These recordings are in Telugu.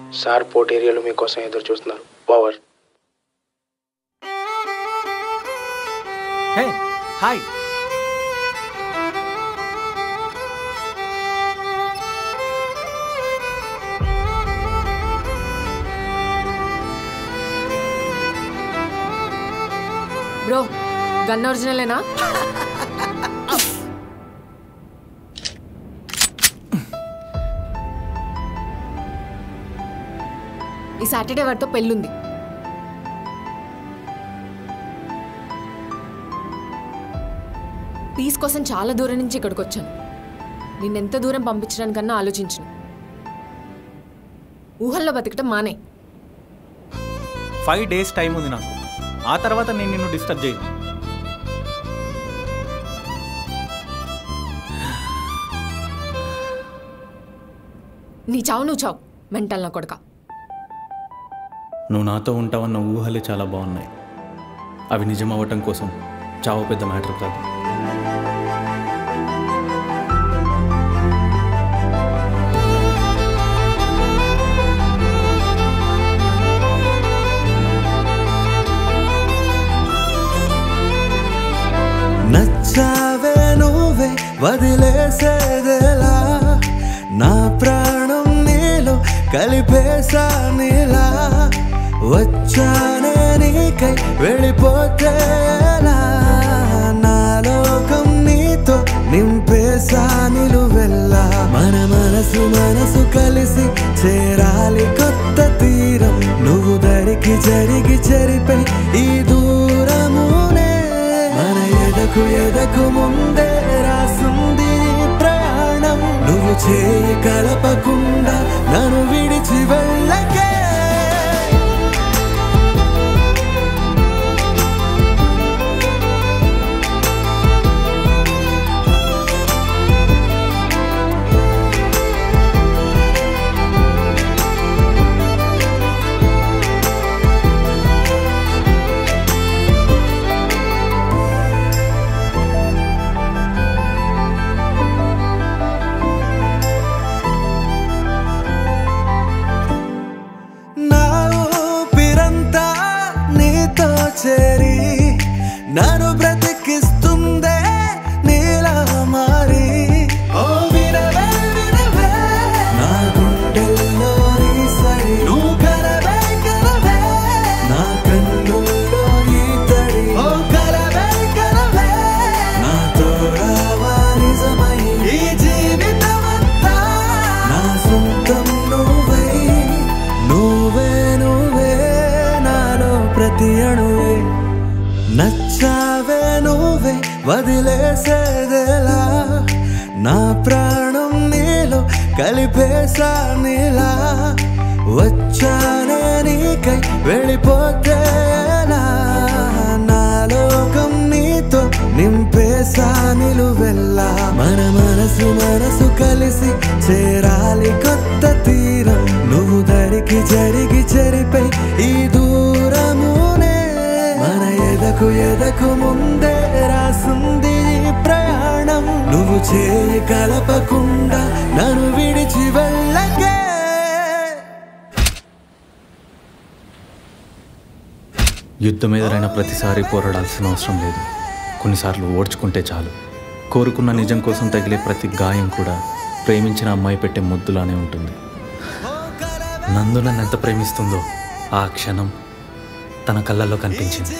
సార్ పోర్ట్ ఏరియాలో మీకోసం ఎదురు చూస్తున్నారు. Over. Hey hi. Bro gun ఒరిజినలేనా? ఈ సాటర్డే వాడితో పెళ్ళుంది. పీస్ కోసం చాలా దూరం నుంచి ఇక్కడికి వచ్చాను. నిన్నెంత దూరం పంపించడానికన్నా ఆలోచించను. ఊహల్లో బతకటం మానే. 5 days టైం ఉంది నాకు. ఆ తర్వాత నేను నిన్ను డిస్టర్బ్ చేయను. నీ చావు నువ్వు చావు మెంటల్ నా కొడక. నువ్వు నాతో ఉంటావన్న ఊహలే చాలా బాగున్నాయి. అవి నిజం అవ్వటం కోసం చావు పెద్ద మ్యాటర్ కాదు. నచ్చావే నువ్వే వదిలేసేదేలా, నా ప్రాణం నీలో కలిపేసా నీలా. వచ్చానే నీకై వెళ్ళిపోతేలా, నా లోకం నీతో నింపేసా నిలువెల్లా. మన మనసు కలిసి చేరాలి కొత్త తీరం. నువ్వు దరికి జరిగి చెరిపై ఈ దూరమునే. మన ఎదకు ముందే రాసుంది ప్రయాణం. నువ్వు చేయి కలపకుండా నన్ను విడిచి వెళ్ళకే. నన్ను బ్రతికిస్తుందే నీలా మారి. ఓ వినవే వినవే నా గుండెల్లో నీ సరి. నువ్వు కలవే కలవే నా కన్నుల్లో నీ తడి. ఓ కలవే కలవే నా తోడవా నిజమై. ఈ జీవితమంతా నా సొంతం నువ్వై. నువ్వే నువ్వే నాలో ప్రతి అణువే. నచ్చావే నువ్వే వదిలేసేదేలా, నా ప్రాణం నీలో కలిపేసా నీలా. వచ్చానే నీకై వెళ్ళిపోతేలా, నా లోకం నీతో నింపేసా నిలువెల్లా. మన మనసు కలిసి చేరాలి కొత్త తీరం. నువ్వు దరికి జరిగి చెరిపై ఈ దూరమునే. మన ఎదకు ముందే రాసుంది ప్రయాణం. నువ్వు చేయి కలపకుండా నన్ను విడిచి వెళ్ళకే. యుద్ధం ఎదురైన ప్రతిసారి పోరాడాల్సిన అవసరం లేదు. కొన్నిసార్లు ఓడ్చుకుంటే చాలు. కోరుకున్న నిజం కోసం తగిలే ప్రతి గాయం కూడా ప్రేమించిన అమ్మాయి పెట్టే ముద్దులానే ఉంటుంది. నందు నన్ను ఎంత ప్రేమిస్తుందో ఆ క్షణం తన కళ్ళల్లో కనిపించింది.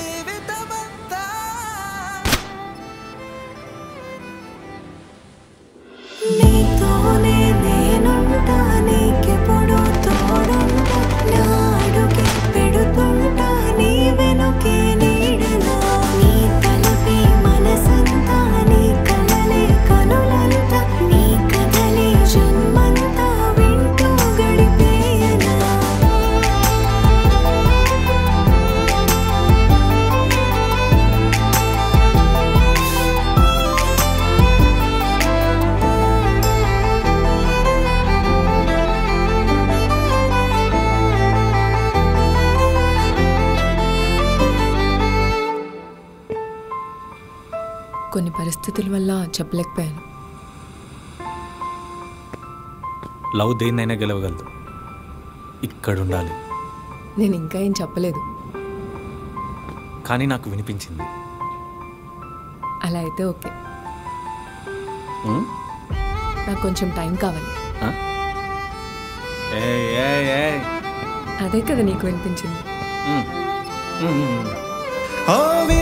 కొన్ని పరిస్థితుల వల్ల చెప్పలేకపోయాను. లవ్ దేన్నైనా గెలవగలదు. ఇక్కడ ఉండాలి. నేను ఇంకా ఏం చెప్పలేదు. కానీ నాకు వినిపించింది. అలా అయితే ఓకే. ఉమ్? నాకు కొంచెం టైం కావాలి. ఆ? ఏయ్, ఏయ్, ఏయ్. అదే కదా నీకు వినిపించింది. ఉమ్. ఉమ్, ఉమ్, ఉమ్. ఓ